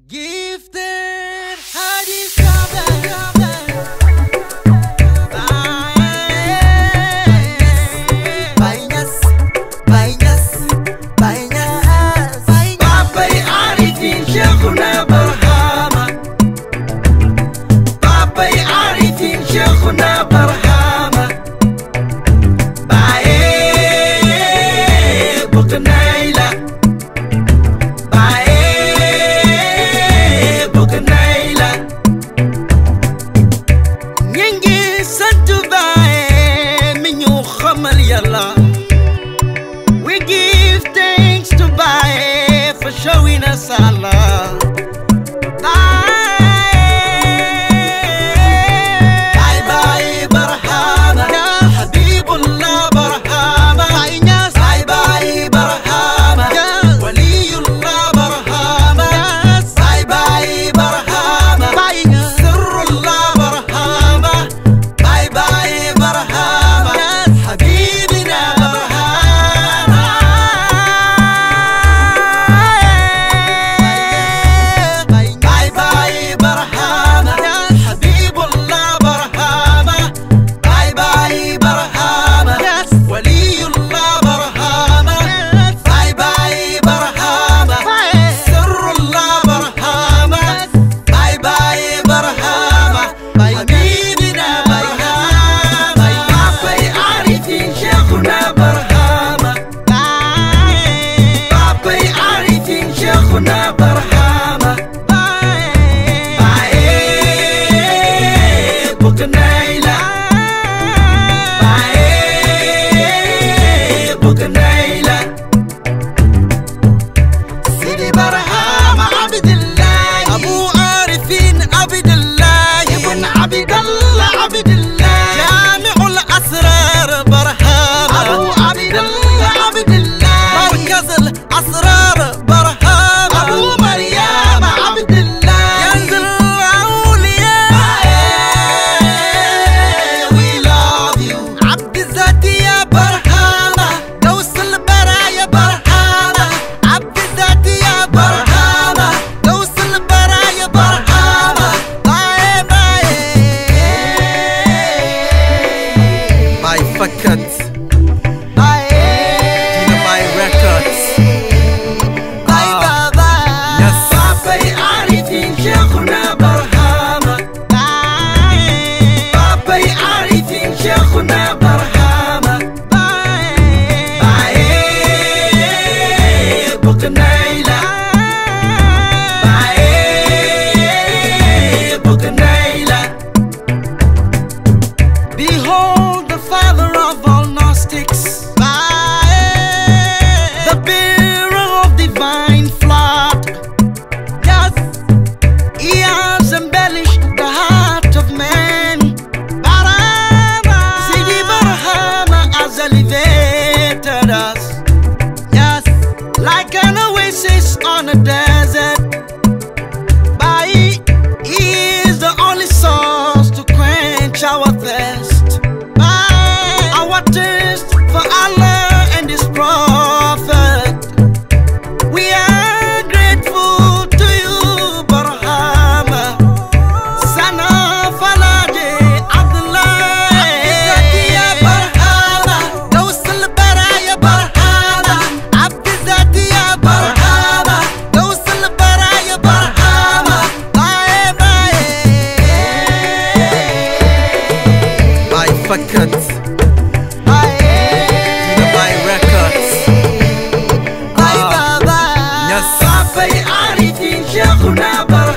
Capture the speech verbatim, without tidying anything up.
Gifted Hadi Shaban. Bainas, bainas, bainas. Papai arifin Sheikhuna Barhama. Papai arifin Sheikhuna Barhama. Bae buknaila. We give thanks to Papai for showing us Allah. Bye bye Barhama, Habibullah Barhama. Bye bye Barhama, Waliyullah Barhama. Bye bye Barhama, Sirrullah Barhama. Bye bye Barhama, Habibina Barhama. Bye bye Barhama, Habibullah Barhama. Bye bye Barhama, Waliyullah Barhama. Bye bye Barhama, Sirrullah Barhama. Bye bye Barhama, Habibina Barhama. Papai arifin Sheikhuna Barhama. Papai arifin Sheikhuna Barhama. Bae buknaila. Bae buknaila. Sidi Barhama Abdullah, Abu Arifin Abdullah, Ibn Abdullah Abdullah, Jami'ul Asrar Barhama, Abu Abdullah Abdullah, Markaz al-Asrar Barhama, Abu Maryam Abdullah, Yanzil al-Awliya. We love you Abdizati ya Barhama, Gaus al-Baraya Barhama, Abdizati ya Barhama, Gaus al-Baraya Barhama. Bae bae Bae fakat Bae Dina Bae Records. Bae baba Yes Papai arifin Sheikhuna Barhama. Papai arifin Sheikhuna Barhama. Bae buknaila. Bae buknaila. Behold the father of all Gnostics, the bearer of divine flood. Yes, he has embellished the heart of man. Sidi Barhama has elevated us. Yes, like an oasis on a desert. Bae, he is the only source to quench our thirst. Our thirst for Allah and His Prophet. We are grateful to you, Barhama. Son of Alhaji Abdullah. Abdizati ya Barhama, Gaus al-Baraya Barhama. Abdizati ya Barhama, Gaus al-Baraya Barhama. Bae bae Bae fakat Dina Bae Records. Bae baba Yes Papai arifin Sheikhuna Barhama.